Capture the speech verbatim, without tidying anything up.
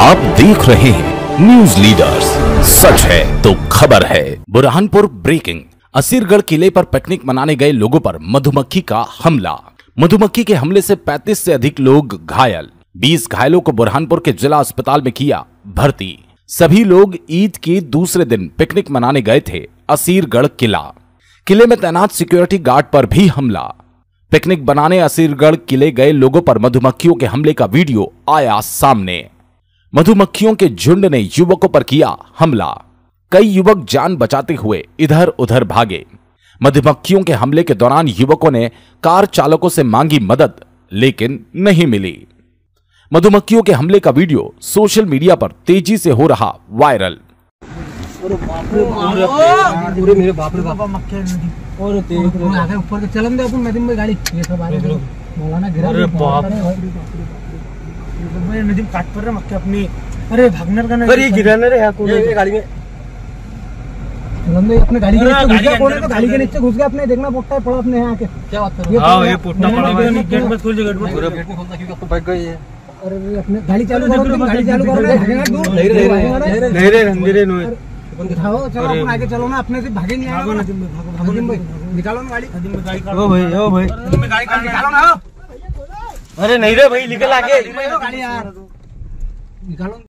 आप देख रहे हैं न्यूज लीडर्स, सच है तो खबर है। बुरहानपुर ब्रेकिंग। असीरगढ़ किले पर पिकनिक मनाने गए लोगों पर मधुमक्खी का हमला। मधुमक्खी के हमले से पैंतीस से अधिक लोग घायल। बीस घायलों को बुरहानपुर के जिला अस्पताल में किया भर्ती। सभी लोग ईद के दूसरे दिन पिकनिक मनाने गए थे असीरगढ़ किला। किले में तैनात सिक्योरिटी गार्ड पर भी हमला। पिकनिक बनाने असीरगढ़ किले गए लोगों पर मधुमक्खियों के हमले का वीडियो आया सामने। मधुमक्खियों के झुंड ने युवकों पर किया हमला। कई युवक जान बचाते हुए इधर उधर भागे। मधुमक्खियों के हमले के दौरान युवकों ने कार चालकों से मांगी मदद, लेकिन नहीं मिली। मधुमक्खियों के हमले का वीडियो सोशल मीडिया पर तेजी से हो रहा वायरल। पूरे मेरे बाप रे बाप मक्खियां नदी और तेरे आगे ऊपर के चलन दे अपन नदी में गाड़ी ये सब आ रहे मौलाना गिरा। अरे बाप रे नदी में काट पर रहा मक्खियां अपनी। अरे भागनर का नहीं। अरे गिराने रे कौन है गाड़ी में? चलन दे अपने गाड़ी के नीचे घुस गया। कौन है तो गाड़ी के नीचे घुस गया। अपने देखना पोटता है पड़ा अपने यहाँ के। क्या बात कर रहे हो? हां ये पोटता पड़ा है। गेट मत खोल, गेट मत पूरा गेट नहीं खोलता क्योंकि आपको बैठ गई है। अरे अपने गाड़ी चालू करो, गाड़ी चालू करो। नहीं रे नहीं रे अंधेरे नो उठाओ, चलो अपन आगे चलो ना। अपने से भागे नहीं आएगा। नदीम भाई निकालो ना गाड़ी। नदीम भाई ओ भाई ओ भाई नदीम में गाड़ी निकालो ना। अरे नहीं रे भाई निकल आगे गाड़ी यार निकालो।